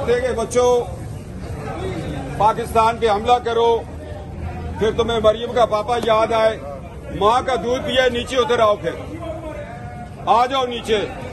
सकते कि बच्चों पाकिस्तान पे हमला करो फिर तुम्हें मरियम का पापा याद आए, माँ का दूध पिए, नीचे उतर आओ, फिर आ जाओ नीचे।